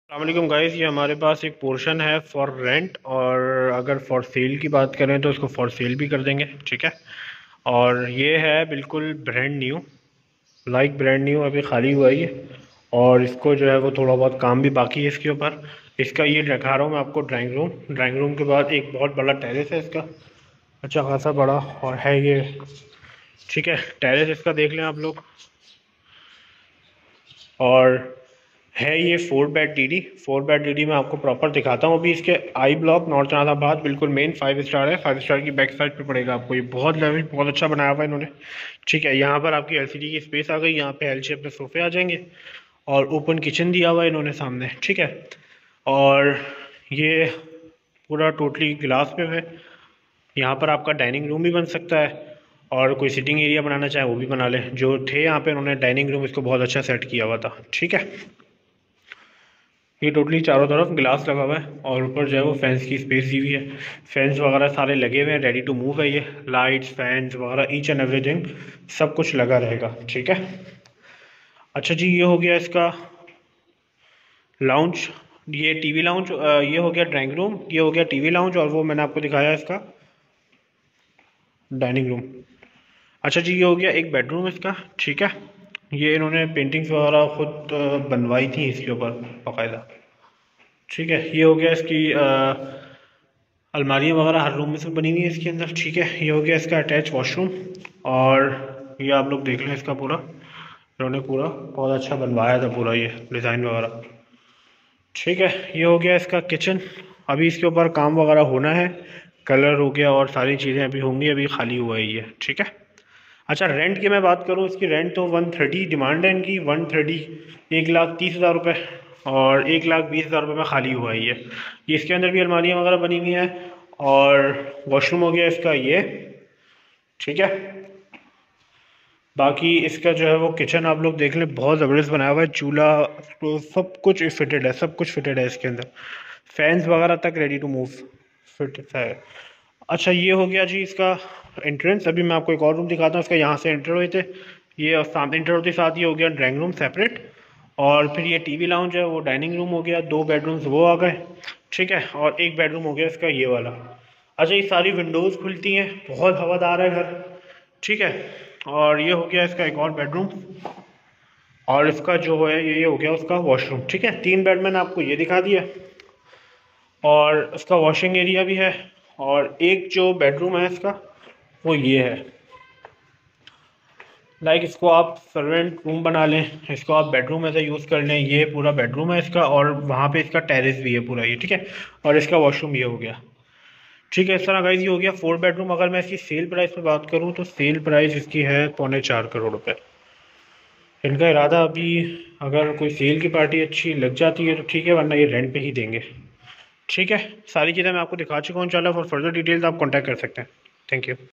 अस्सलाम गाइस, ये हमारे पास एक पोर्शन है फॉर रेंट। और अगर फॉर सेल की बात करें तो इसको फॉर सेल भी कर देंगे, ठीक है। और ये है बिल्कुल brand new, like brand new, अभी खाली हुआ है ये। और इसको जो है वो थोड़ा बहुत काम भी बाकी है इसके ऊपर। इसका ये दिखा रहा हूँ मैं आपको ड्राइंग रूम के बाद एक बहुत बड़ा टेरेस है इसका, अच्छा खासा बड़ा और है ये, ठीक है। टेरेस इसका देख लें आप लोग। और है ये 4 बेड डी डी मैं आपको प्रॉपर दिखाता हूँ अभी। इसके आई ब्लॉक नॉर्थ जहानाबाद, बिल्कुल मेन 5 स्टार है। 5 स्टार की बैक साइड पे पड़ेगा आपको। ये बहुत लेवल बहुत अच्छा बनाया हुआ है इन्होंने, ठीक है। यहाँ पर आपकी एलसीडी की स्पेस आ गई, यहाँ पे एल शेप में सोफे आ जाएंगे और ओपन किचन दिया हुआ है इन्होंने सामने, ठीक है। और ये पूरा टोटली ग्लास पे है। यहाँ पर आपका डाइनिंग रूम भी बन सकता है और कोई सिटिंग एरिया बनाना चाहे वो भी बना ले। जो थे यहाँ पे उन्होंने डाइनिंग रूम इसको बहुत अच्छा सेट किया हुआ था, ठीक है। ये टोटली चारों तरफ ग्लास लगा हुआ है और ऊपर जो है वो फैंस की स्पेस दी हुई है। फैंस वगैरह सारे लगे हुए हैं, रेडी टू मूव है ये। लाइट्स, फैंस वगैरह ईच एंड एवरीथिंग सब कुछ लगा रहेगा, ठीक है। अच्छा जी, ये हो गया इसका लाउंज, ये टीवी लाउंज। ये हो गया ड्राइंग रूम, ये हो गया टीवी लाउंज, और वो मैंने आपको दिखाया इसका डाइनिंग रूम। अच्छा जी, ये हो गया एक बेडरूम इसका, ठीक है। ये इन्होंने पेंटिंग्स वगैरह खुद बनवाई थी इसके ऊपर बाकायदा, ठीक है। ये हो गया इसकी अलमारियाँ वगैरह हर रूम में से बनी हुई है इसके अंदर, ठीक है। ये हो गया इसका अटैच वॉशरूम। और ये आप लोग देख लें इसका पूरा, इन्होंने पूरा बहुत अच्छा बनवाया था पूरा ये डिज़ाइन वगैरह, ठीक है। ये हो गया इसका किचन। अभी इसके ऊपर काम वगैरह होना है, कलर हो गया और सारी चीज़ें अभी होंगी, अभी खाली हुआ है ये, ठीक है। अच्छा, रेंट की मैं बात करूँ, इसकी रेंट तो 130 डिमांड है इनकी, 130, 1,30,000 रुपये। और 1,20,000 रुपये में खाली हुआ है ये इसके अंदर भी अलमारियाँ वगैरह बनी हुई हैं। और वॉशरूम हो गया इसका ये, ठीक है। बाकी इसका जो है वो किचन आप लोग देख लें, बहुत ज़बरदस्त बनाया हुआ है। चूल्हा तो सब कुछ फिटेड है, सब कुछ फिटेड है इसके अंदर। फैंस वगैरह तक रेडी टू मूव फिट है। अच्छा, ये हो गया जी इसका एंट्रेंस। अभी मैं आपको एक और रूम दिखाता हूँ इसका। यहाँ से एंटर हुए थे, ये सामने एंटर होते साथ ये हो गया ड्राइंग रूम सेपरेट। और फिर ये टीवी लाउंज है, वो डाइनिंग रूम हो गया। 2 बेडरूम्स वो आ गए, ठीक है। और एक बेडरूम हो गया इसका ये वाला। अच्छा, ये सारी विंडोज़ खुलती हैं, बहुत हवादार है घर, ठीक है। और ये हो गया इसका एक और बेडरूम। और इसका जो है ये हो गया उसका वॉशरूम, ठीक है। 3 बेड मैंने आपको ये दिखा दिया और इसका वॉशिंग एरिया भी है। और एक जो बेडरूम है इसका वो ये है, लाइक इसको आप सर्वेंट रूम बना लें, इसको आप बेडरूम ऐसे यूज़ कर लें। ये पूरा बेडरूम है इसका और वहाँ पे इसका टेरेस भी है पूरा ये, ठीक है। और इसका वॉशरूम ये हो गया, ठीक है। इस तरह गाइस ये हो गया 4 बेडरूम। अगर मैं इसकी सेल प्राइस पे बात करूँ तो सेल प्राइस इसकी है 3.25 करोड़ रुपये। इनका इरादा अभी, अगर कोई सेल की पार्टी अच्छी लग जाती है तो ठीक है, वरना ये रेंट पे ही देंगे, ठीक है। सारी चीज़ें मैं आपको दिखा चुका हूँ। इंशाल्लाह फॉर फर्दर डिटेल्स आप कॉन्टैक्ट कर सकते हैं। Thank you.